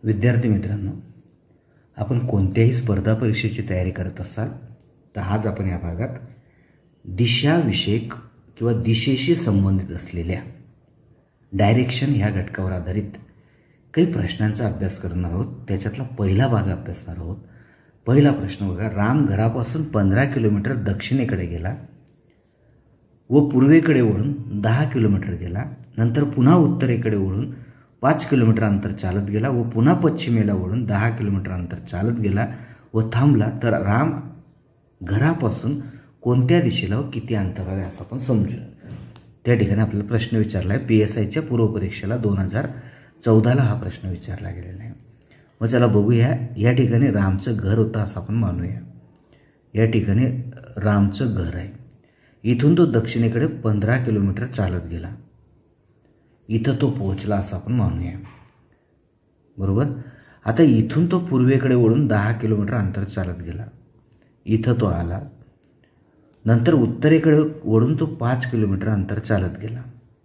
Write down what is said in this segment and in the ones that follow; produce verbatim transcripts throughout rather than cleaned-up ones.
विद्यार्थी मित्रांनो, आपण कोणत्याही स्पर्धा परीक्षेची तयारी करत असाल तर आज आपण या भागात दिशाविषयक किंवा दिशेशी संबंधित असलेल्या डायरेक्शन ह्या घटकावर आधारित काही प्रश्नांचा अभ्यास करणार आहोत। त्याच्यातला पहिला भाग अभ्यासणार आहोत। पहिला प्रश्न बघा, राम घरापासून पंधरा किलोमीटर दक्षिणेकडे गेला व पूर्वेकडे वळून दहा किलोमीटर गेला, नंतर पुन्हा उत्तरेकडे वळून पाच किलोमीटर अंतर चालत गेला व पुन्हा पश्चिमेला वळून दहा किलोमीटर अंतर चालत गेला व थांबला, तर राम घरापासून कोणत्या दिशेला व किती अंतरावर आहे असं आपण समजू। त्या ठिकाणी आपल्याला प्रश्न विचारला आहे। पी एस आयच्या पूर्वपरीक्षेला दोन हजार चौदाला हा प्रश्न विचारला गेलेला आहे। मग चला बघूया, या ठिकाणी रामचं घर होतं असं आपण मानूया। या ठिकाणी रामचं घर आहे। इथून तो दक्षिणेकडे पंधरा किलोमीटर चालत गेला, इथं तो पोहोचला असं आपण मानूया, बरोबर। आता इथून तो पूर्वेकडे वळून दहा किलोमीटर अंतर चालत गेला, इथं तो आला, नंतर उत्तरेकडे वळून तो पाच किलोमीटर अंतर चालत गेला,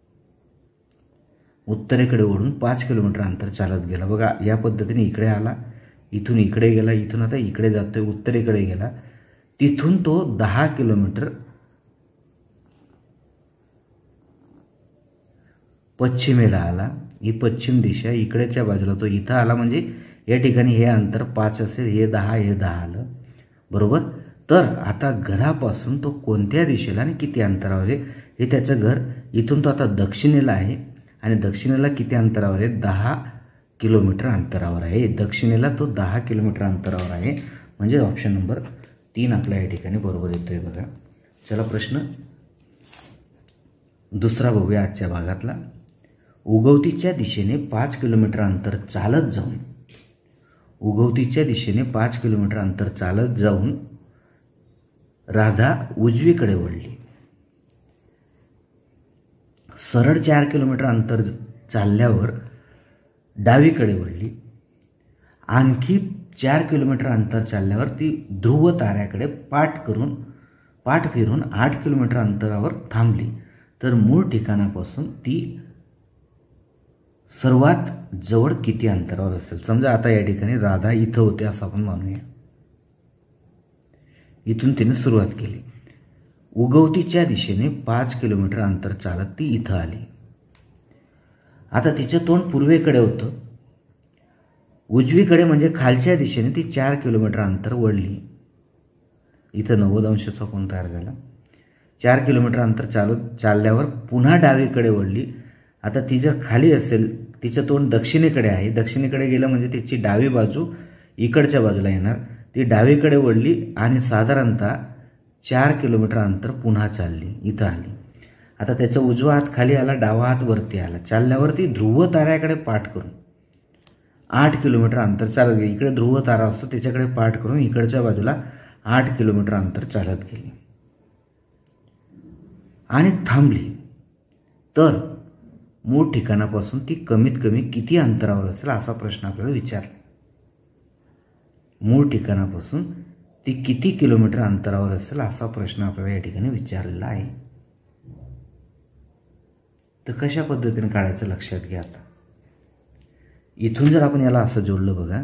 उत्तरेकडे वळून पाच किलोमीटर अंतर चालत गेला। बघा या पद्धतीने इकडे आला, इथून इकडे गेला, इथून आता इकडे जातोय, उत्तरेकडे गेला, तिथून तो दहा किलोमीटर पश्चिमेला आला। ही पश्चिम दिशा, इकडेच्या बाजूला तो इथं आला, म्हणजे या ठिकाणी हे अंतर पाच असेल, हे दहा, हे दहा आलं, बरोबर। तर आता घरापासून तो कोणत्या दिशेला आणि किती अंतरावर आहे हे त्याचं घर। इथून तो आता दक्षिणेला आहे आणि दक्षिणेला किती अंतरावर आहे? दहा किलोमीटर अंतरावर आहे। दक्षिणेला तो दहा किलोमीटर अंतरावर आहे, म्हणजे ऑप्शन नंबर तीन आपल्या या ठिकाणी बरोबर येतोय। बघा चला प्रश्न दुसरा बघूया आजच्या भागातला। उगवतीच्या दिशेने पाच किलोमीटर अंतर चालत जाऊन उगवतीच्या दिशेने पाच किलोमीटर अंतर चालत जाऊन राधा उजवीकडे वळली। सरळ चार किलोमीटर अंतर चालल्यावर डावीकडे वळली। आणखी चार किलोमीटर अंतर चालल्यावर ती ध्रुव ताऱ्याकडे पाठ करून पाठ फिरून आठ किलोमीटर अंतरावर थांबली, तर मूळ ठिकाणापासून ती सर्वात जवळ किती अंतरावर असेल? समजा आता या ठिकाणी राधा इथं होते असं आपण मानूया। इथून तिने सुरुवात केली, उगवतीच्या दिशेने पाच किलोमीटर अंतर चालत ती इथं आली। आता तिचं तोंड पूर्वेकडे होतं, उजवीकडे म्हणजे खालच्या दिशेने ती चार किलोमीटर अंतर वळली। इथं नव्वद अंशाचा कोन तयार झाला। चार किलोमीटर अंतर चालत चालल्यावर पुन्हा डावीकडे वळली। आता ती जर खाली असेल, तिचं तोंड दक्षिणेकडे आहे, दक्षिणेकडे गेलं म्हणजे तिची डावी बाजू इकडच्या बाजूला येणार, ती डावीकडे वळली आणि साधारणतः चार किलोमीटर अंतर पुन्हा चालली, इथं आली। आता त्याचा उजवा हात खाली आला, डावा हात वरती आला, चालल्यावर ती ध्रुव ताऱ्याकडे पाठ करून आठ किलोमीटर अंतर चालत गेली। इकडे ध्रुव तारा असतो, त्याच्याकडे पाठ करून इकडच्या बाजूला आठ किलोमीटर अंतर चालत गेली आणि थांबली, तर मूळ ठिकाणापासून ती कमीत कमी किती अंतरावर असेल असा प्रश्न आपल्याला विचारला। मूळ ठिकाणापासून ती किती किलोमीटर अंतरावर असेल असा प्रश्न आपल्याला या ठिकाणी विचारलेला आहे। तर कशा पद्धतीने काढायचं लक्षात घ्या। आता इथून जर आपण याला असं जोडलं बघा,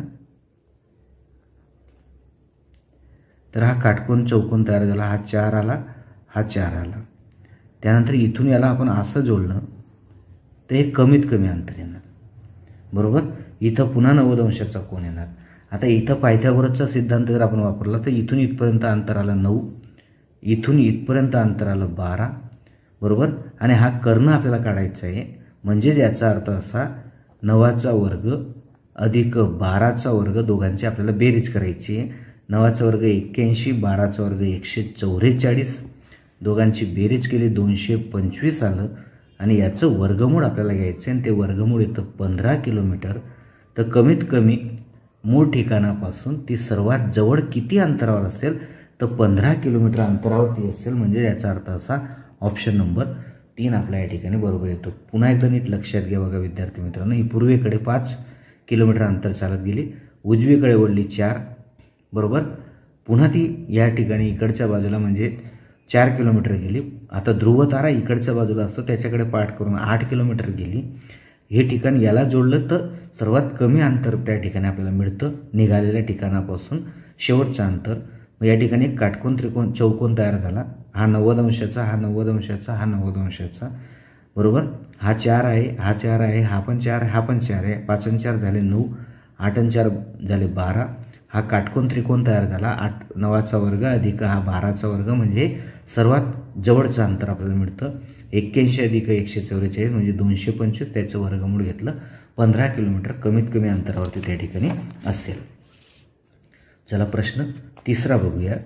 तर हा काटकोन चौकोन तयार झाला, हा चार आला, हा चार आला। त्यानंतर इथून याला आपण असं जोडलं तर हे कमीत कमी अंतर येणार, बरोबर। इथं पुन्हा नव्वद अंशाचा कोन येणार। आता इथं पायथागोरसचा सिद्धांत जर आपण वापरला तर इथून इथपर्यंत अंतर आलं नऊ, इथून इथपर्यंत अंतर आलं बारा, बरोबर। आणि हा कर्ण आपल्याला काढायचा आहे, म्हणजे याचा अर्थ असा नवाचा वर्ग अधिक बाराचा वर्ग दोघांची आपल्याला बेरीज करायची आहे। नवाचा वर्ग एक्क्याऐंशी, बाराचा वर्ग एकशे चौवेचाळीस, दोघांची बेरीज केली दोनशे पंचवीस आलं, आणि याचं वर्गमूळ आपल्याला घ्यायचं आहे, आणि ते वर्गमूळ येतं पंधरा किलोमीटर। तर कमीत कमी मूळ ठिकाणापासून ती सर्वात जवळ किती अंतरावर असेल? तर पंधरा किलोमीटर अंतरावर ती असेल, म्हणजे याचा अर्थ असा ऑप्शन नंबर तीन आपल्या या ठिकाणी बरोबर येतो। पुन्हा एकदा नीट लक्षात घ्या बघा विद्यार्थी मित्रांनो, ही पूर्वेकडे पाच किलोमीटर अंतर चालत गेली, उजवीकडे वळली चार, बरोबर। पुन्हा ती या ठिकाणी इकडच्या बाजूला म्हणजे चार किलोमीटर गेली। आता ध्रुव तारा इकडच्या बाजूला असतो, त्याच्याकडे पाठ करून आठ किलोमीटर गेली। हे ठिकाण याला जोडलं तर सर्वात कमी अंतर त्या ठिकाणी आपल्याला मिळतं निघालेल्या ठिकाणापासून शेवटचं अंतर. मग या ठिकाणी एक काटकोन त्रिकोण चौकोन तयार झाला. हा नव्वद अंशाचा, हा नव्वद अंशाचा, हा नव्वद अंशाचा, बरोबर. हा चार आहे, हा चार आहे, हा पण चार, हा पण चार आहे. पाच आणि चार झाले नऊ, आठ आणि चार झाले बारा. हा काटकोन त्रिकोण तयार झाला. आठ नवाचा वर्ग अधिक हा बाराचा वर्ग म्हणजे सर्वात जवळचं अंतर आपल्याला मिळतं एक्क्याऐंशी अधिक एकशे चौवेचाळीस म्हणजे दोनशे पंचवीस. त्याचं वर्गमूळ घेतलं पंधरा किलोमीटर कमीत कमी अंतरावरती त्या ठिकाणी असेल. चला प्रश्न तिसरा बघूया.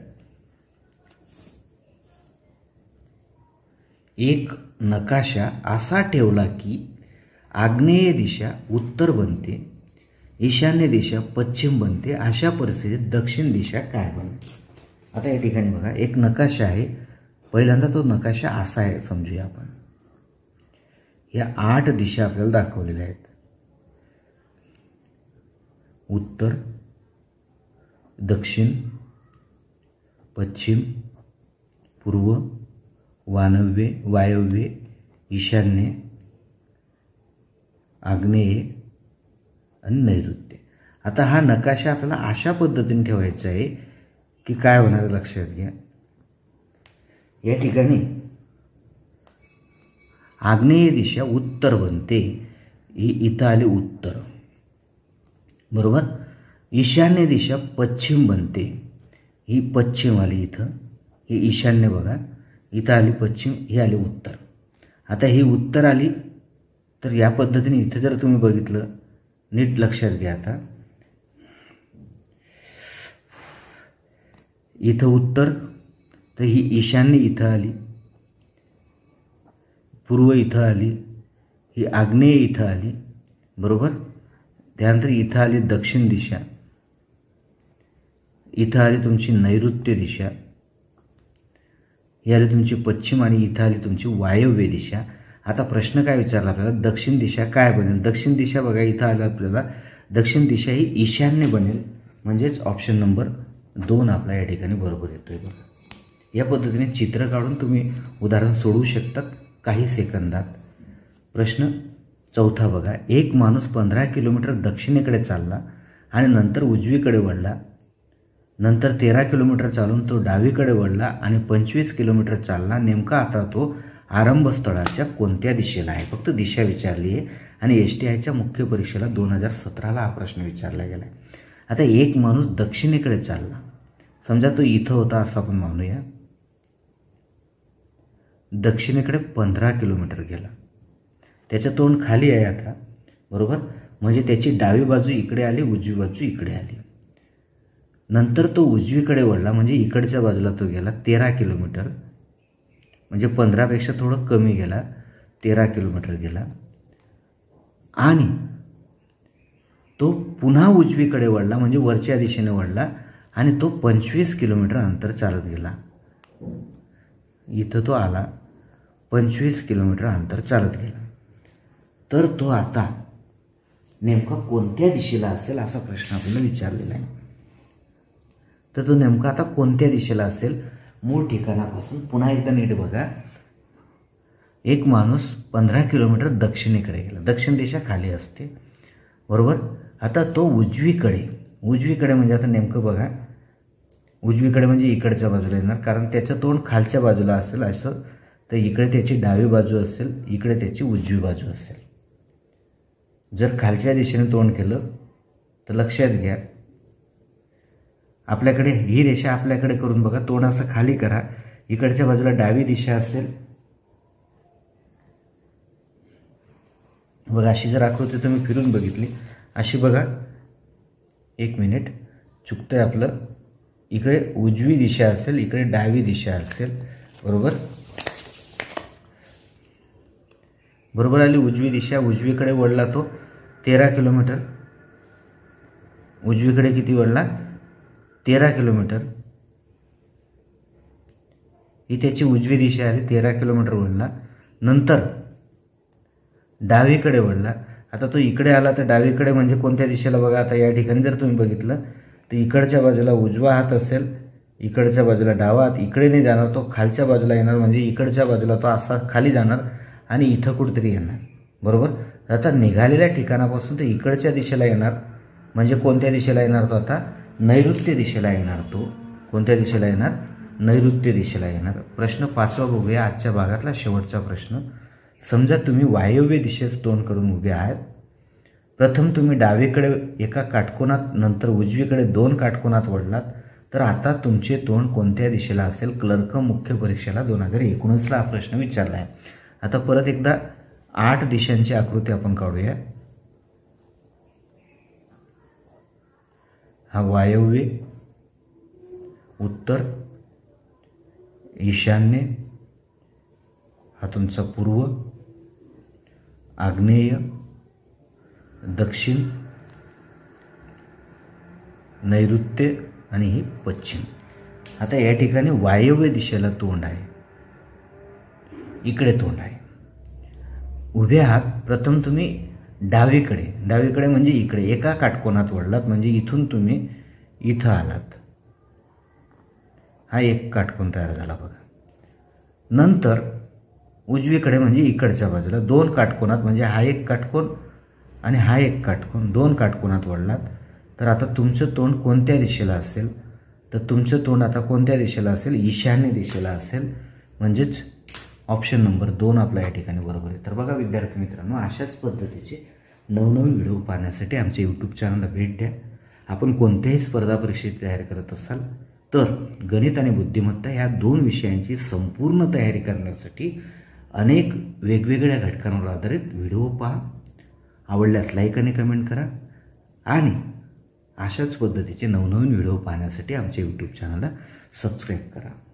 एक नकाशा असा ठेवला की आग्नेय दिशा उत्तर बनते, ईशान्य दिशा पश्चिम बनते, अशा परिस्थितीत दक्षिण दिशा काय बनते. आता या ठिकाणी बघा एक नकाशा आहे. पहिल्यांदा तो नकाशा असा आहे समजूया आपण. या आठ दिशा आपल्याला दाखवलेल्या आहेत. उत्तर, दक्षिण, पश्चिम, पूर्व, वानव्य वायव्य, ईशान्य, आग्नेय आणि नैऋत्य. आता हा नकाशा आपल्याला अशा पद्धतीने ठेवायचा आहे की काय होणार लक्षात घ्या. या ठिकाणी आग्नेय दिशा उत्तर बनते, ही इथं आली उत्तर, बरोबर. ईशान्य दिशा पश्चिम बनते, ही पश्चिम आली इथं, ही ईशान्य बघा इथं आली पश्चिम, ही आली उत्तर. आता ही उत्तर आली तर या पद्धतीने इथं जर तुम्ही बघितलं नीट लक्षात घ्या. आता इथं उत्तर तर ही ईशान्य इथं आली, पूर्व इथं आली, ही आग्नेय इथं आली, बरोबर. त्यानंतर इथं आली दक्षिण दिशा, इथं आली तुमची नैऋत्य दिशा, ही आली तुमची पश्चिम आणि इथं आली तुमची वायव्य दिशा. आता प्रश्न काय विचारला आपल्याला, दक्षिण दिशा काय बनेल. दक्षिण दिशा बघा इथं आलं आपल्याला, दक्षिण दिशा ही ईशान्य बनेल, म्हणजेच ऑप्शन नंबर दोन आपला या ठिकाणी बरोबर येतोय बघा. या पद्धतीने चित्र काढून तुम्ही उदाहरण सोडवू शकतात काही सेकंदात. प्रश्न चौथा बघा. एक माणूस पंधरा किलोमीटर दक्षिणेकडे चालला आणि नंतर उजवीकडे वळला. नंतर तेरा किलोमीटर चालून तो डावीकडे वळला आणि पंचवीस किलोमीटर चालला. नेमका आता तो आरंभस्थळाच्या कोणत्या दिशेला आहे. फक्त दिशा विचारली आहे आणि एस टी आयच्या मुख्य परीक्षेला दोन हजार सतराला हा प्रश्न विचारला गेला आहे. आता एक माणूस दक्षिणेकडे चालला, समजा तो इथं होता असं आपण मानूया. दक्षिणेकडे पंधरा किलोमीटर गेला, त्याचं तोंड खाली आहे आता, बरोबर. म्हणजे त्याची डावी बाजू इकडे आली, उजवी बाजू इकडे आली. नंतर तो उजवीकडे वळला म्हणजे इकडच्या बाजूला तो गेला तेरा किलोमीटर, म्हणजे पंधरापेक्षा थोडं कमी गेला, तेरा किलोमीटर गेला. आणि तो पुन्हा उजवीकडे वळला म्हणजे वरच्या दिशेने वळला आणि तो पंचवीस किलोमीटर अंतर चालत गेला. इथं तो आला, पंचवीस किलोमीटर अंतर चालत गेला. तर तो आता नेमका कोणत्या दिशेला असेल असा प्रश्न आपल्याला विचारलेला आहे. तर तो नेमका आता कोणत्या दिशेला असेल. मूळ ठिकाणापासून पुन्हा एकदा नीट बघा. एक माणूस पंधरा किलोमीटर दक्षिणेकडे गेला, दक्षिण दिशा खाली असते, बरोबर. आता तो उजवीकडे, उजवीकडे म्हणजे आता नेमकं बघा, उजवीकडे म्हणजे इकडच्या बाजूला येणार, कारण त्याचं तोंड खालच्या बाजूला असेल असं, तर इकडे त्याची डावी बाजू असेल, इकडे त्याची उजवी बाजू असेल. जर खालच्या दिशेने तोंड केलं तर लक्षात घ्या, आपल्याकडे ही रेषा आपल्याकडे करून बघा, तोंड असं खाली करा, इकडच्या बाजूला डावी दिशा असेल बघा. अशी जर आकृती तुम्ही फिरून बघितली अशी बघा, एक मिनिट चुकतंय आपलं, इकडे उजवी दिशा असेल, इकडे डावी दिशा असेल, बरोबर. बरोबर आली उजवी दिशा, उजवीकडे वळला तो तेरा किलोमीटर, उजवीकडे किती वळला तेरा किलोमीटर, ही त्याची उजवी दिशा आली, तेरा किलोमीटर वळला. नंतर डावीकडे वळला. आता तो इकडे आला तर डावीकडे म्हणजे कोणत्या दिशेला बघा. आता या ठिकाणी जर तुम्ही बघितलं तर इकडच्या बाजूला उजवा हात असेल, इकडच्या बाजूला डावा हात, इकडे नाही जाणार, तो खालच्या बाजूला येणार म्हणजे इकडच्या बाजूला तो असा खाली जाणार आणि इथं कुठेतरी येणार, बरोबर. आता निघालेल्या ठिकाणापासून तर इकडच्या दिशेला येणार, म्हणजे कोणत्या दिशेला येणार तो आता नैऋत्य दिशेला येणार. तो कोणत्या दिशेला येणार नैऋत्य दिशेला येणार. प्रश्न पाचवा बघूया, आजच्या भागातला शेवटचा प्रश्न. समजा तुम्ही वायव्य दिशेस तोंड करून उभे आहात. प्रथम तुम्ही डावीकडे एका काटकोनात नंतर उजवीकडे दोन काटकोनात वळलात तर आता तुमचे तोंड कोणत्या दिशेला असेल. क्लर्क मुख्य परीक्षेला दोन हजार एकोणीसला हा प्रश्न विचारला आहे. आता परत एकदा आठ दिशांची आकृती आपण काढूया. हा वायव्य, उत्तर, ईशान्य, हा तुमचा पूर्व, आग्नेय, दक्षिण, नैऋत्य आणि ही पश्चिम. आता या ठिकाणी वायव्य दिशेला तोंड आहे, इकडे तोंड आहे. उभे आहात. प्रथम तुम्ही डावीकडे, डावीकडे म्हणजे इकडे एका काटकोनात वळलात, म्हणजे इथून तुम्ही इथं आलात. हा एक काटकोन तयार झाला बघा. नंतर उजवीकडे म्हणजे इकडच्या बाजूला दोन काटकोनात, म्हणजे हा एक काटकोन आणि हा एक काटकोन, दोन काटकोनात वळलात तर आता तुमचं तोंड कोणत्या दिशेला असेल. तर तुमचं तोंड आता कोणत्या दिशेला असेल, ईशान्य दिशेला असेल. म्हणजेच ऑप्शन नंबर दोन आपला या ठिकाणी बरोबर आहे. तर बघा विद्यार्थी मित्रांनो, अशाच पद्धतीचे नवनवीन व्हिडिओ पाहण्यासाठी आमच्या यूट्यूब चॅनलला भेट द्या. आपण कोणत्याही स्पर्धा परीक्षेची तयारी करत असाल तर गणित आणि बुद्धिमत्ता या दोन विषयांची संपूर्ण तयारी करण्यासाठी अनेक वेगवेगळ्या घटकांवर आधारित व्हिडिओ पहा. आवडल्यास लाईक आणि कमेंट करा आणि अशाच पद्धतीचे नवनवीन व्हिडिओ पाहण्यासाठी आमच्या यूट्यूब चॅनलला सबस्क्राईब करा.